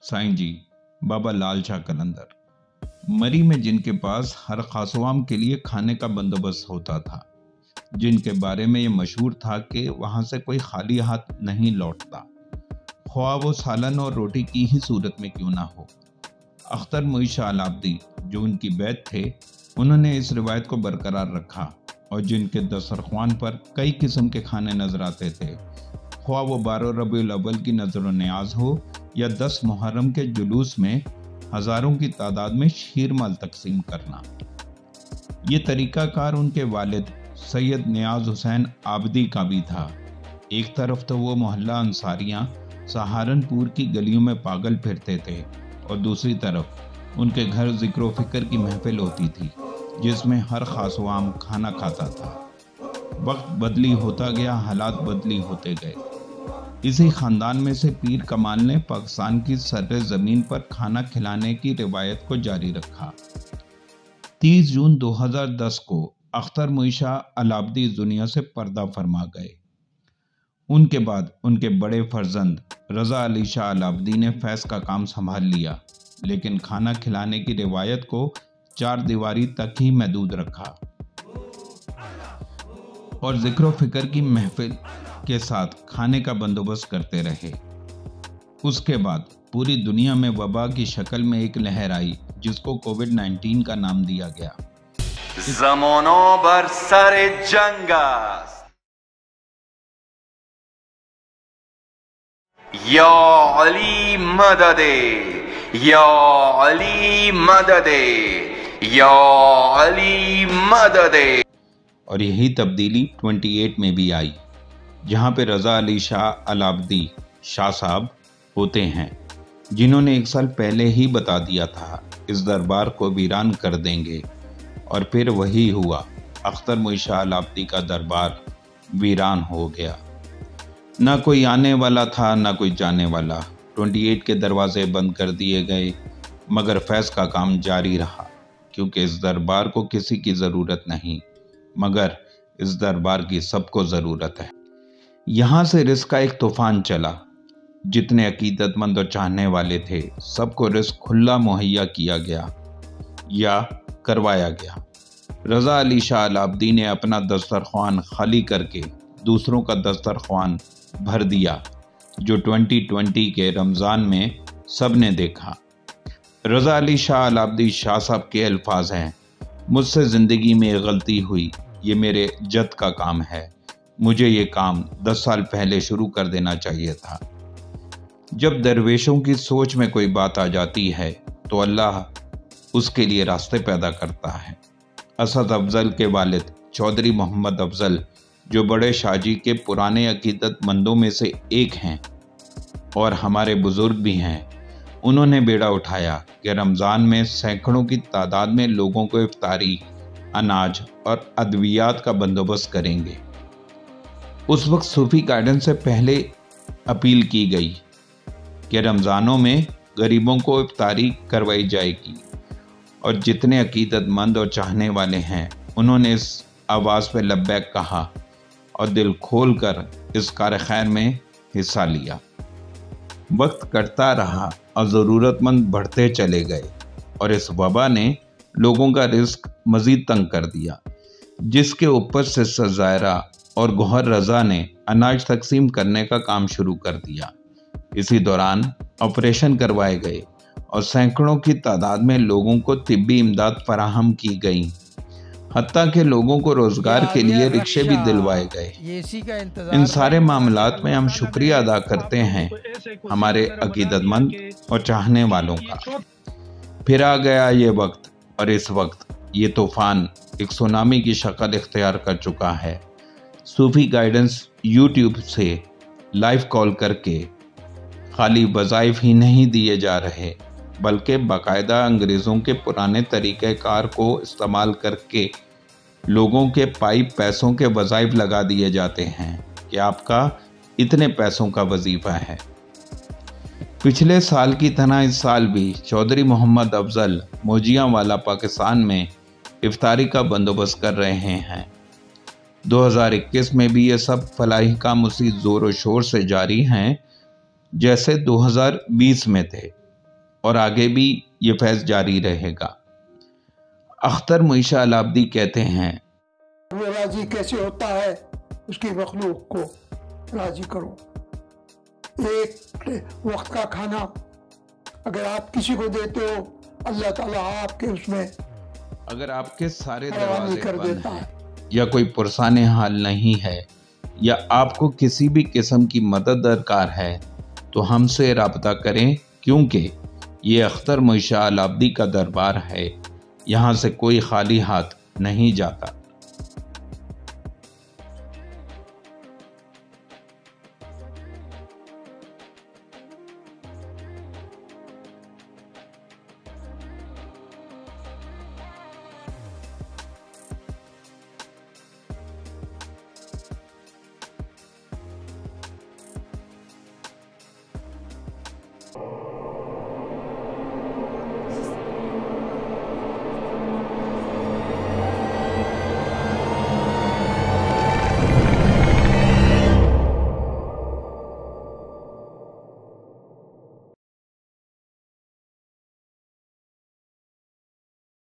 साईं जी बाबा लाल शाह कलंदर मरी में जिनके पास हर खासवाम के लिए खाने का बंदोबस्त होता था, जिनके बारे में ये मशहूर था कि वहां से कोई खाली हाथ नहीं लौटता, ख्वाह वो सालन और रोटी की ही सूरत में क्यों ना हो। अख्तर मोई शाह अलाब्दी जो उनकी बैत थे, उन्होंने इस रिवायत को बरकरार रखा और जिनके दस्तरख्वान पर कई किस्म के खाने नजर आते थे, ख्वाह वो 12 रबीउल अव्वल की नजर न्याज हो या 10 मुहर्रम के जुलूस में हजारों की तादाद में शीरमाल तकसीम करना। ये तरीकाकार उनके वालिद सैयद नियाज हुसैन आबदी का भी था। एक तरफ तो वो मोहल्ला अंसारियां सहारनपुर की गलियों में पागल फिरते थे और दूसरी तरफ उनके घर जिक्र फिक्र की महफिल होती थी, जिसमें हर खासवाम खाना खाता था। वक्त बदली होता गया, हालात बदली होते गए। इसी खानदान में से पीर कमाल ने पाकिस्तान की सरए ज़मीन पर खाना खिलाने की रिवायत को जारी रखा। 30 जून 2010 को अख्तर मोई शाह अलाब्दी इस दुनिया से पर्दा फरमा गए। उनके बाद उनके बड़े फर्जंद रज़ा अली शाह अलाब्दी ने फैज़ का काम संभाल लिया, लेकिन खाना खिलाने की रिवायत को 4 दीवारी तक ही महदूद रखा और जिक्र फिक्र की महफिल के साथ खाने का बंदोबस्त करते रहे। उसके बाद पूरी दुनिया में वबा की शक्ल में एक लहर आई, जिसको कोविड-19 का नाम दिया गया। ज़मानों बर सर जंग است या अली मददे, या अली मददे, या अली मददे। और यही तब्दीली 28 में भी आई, जहां पे रज़ा अली शाह अलाब्दी शाह साहब होते हैं, जिन्होंने 1 साल पहले ही बता दिया था इस दरबार को वीरान कर देंगे, और फिर वही हुआ। अख्तर मोई शाह अलाब्दी का दरबार वीरान हो गया। ना कोई आने वाला था, ना कोई जाने वाला। 28 के दरवाजे बंद कर दिए गए, मगर फैज़ का काम जारी रहा, क्योंकि इस दरबार को किसी की ज़रूरत नहीं, मगर इस दरबार की सबको ज़रूरत है। यहाँ से रिस्क का एक तूफान चला। जितने अकीदतमंद और चाहने वाले थे, सबको रिस्क खुला मुहैया किया गया या करवाया गया। रज़ा अली शाह अलाब्दी ने अपना दस्तरख्वान खाली करके दूसरों का दस्तरख्वान भर दिया, जो 2020 के रमज़ान में सब ने देखा। रज़ा अली शाह अलाब्दी शाह साहब के अल्फाज हैं, मुझसे ज़िंदगी में एक गलती हुई, ये मेरे जद का काम है, मुझे ये काम 10 साल पहले शुरू कर देना चाहिए था। जब दरवेशों की सोच में कोई बात आ जाती है तो अल्लाह उसके लिए रास्ते पैदा करता है। असद अफजल के वालिद चौधरी मोहम्मद अफजल, जो बड़े शाहजी के पुराने अकीदतमंदों में से एक हैं और हमारे बुजुर्ग भी हैं, उन्होंने बेड़ा उठाया कि रमज़ान में सैकड़ों की तादाद में लोगों को इफ्तारी, अनाज और अद्वियात का बंदोबस्त करेंगे। उस वक्त सूफी गाइडेंस से पहले अपील की गई कि रमज़ानों में गरीबों को इफ्तारी करवाई जाएगी, और जितने अकीदतमंद और चाहने वाले हैं, उन्होंने इस आवाज़ पे लब्बैक कहा और दिल खोल कर इस कार खैर में हिस्सा लिया। वक्त कटता रहा और ज़रूरतमंद बढ़ते चले गए, और इस वबा ने लोगों का रिस्क मज़ीद तंग कर दिया, जिसके ऊपर से ज़ायरा और गौहर रज़ा ने अनाज तकसीम करने का काम शुरू कर दिया। इसी दौरान ऑपरेशन करवाए गए और सैकड़ों की तादाद में लोगों को तिब्बी इमदाद फराहम की गई। हत्ता के लोगों को रोजगार के लिए रिक्शे भी दिलवाए गए। इन सारे मामलात में हम शुक्रिया अदा करते हैं हमारे अकीदतमंद और चाहने वालों का। फिर आ गया ये वक्त, और इस वक्त ये तूफान एक सुनामी की शक्ल इख्तियार कर चुका है। सूफी गाइडेंस यूट्यूब से लाइव कॉल करके खाली वज़ाइफ ही नहीं दिए जा रहे, बल्कि बाकायदा अंग्रेज़ों के पुराने तरीक़ेकार को इस्तेमाल करके लोगों के पाई पैसों के वज़ाइफ लगा दिए जाते हैं कि आपका इतने पैसों का वजीफ़ा है। पिछले साल की तरह इस साल भी चौधरी मोहम्मद अफजल मोजियांवाला पाकिस्तान में इफ्तारी का बंदोबस्त कर रहे हैं। 2021 में भी ये सब फलाही काम उसी ज़ोर और शोर से जारी हैं जैसे 2020 में थे। اور آگے بھی یہ فیض جاری رہے گا۔ اختر معیشہ علابدی کہتے ہیں، وہ راضی کیسے ہوتا ہے؟ اس کی مخلوق کو راضی کرو۔ ایک وقت کا کھانا اگر آپ کسی کو دیتے ہو، اللہ تعالیٰ آپ کے اس میں اگر آپ کے سارے فراوانی دروازے کر بند دیتا ہیں ہے۔ یا کوئی پرسان حال نہیں ہے یا آپ کو کسی بھی قسم کی مدد درکار ہے تو ہم سے رابطہ کریں، کیونکہ یہ اختر معیشہ علابدی کا دربار ہے، یہاں سے کوئی خالی ہاتھ نہیں جاتا۔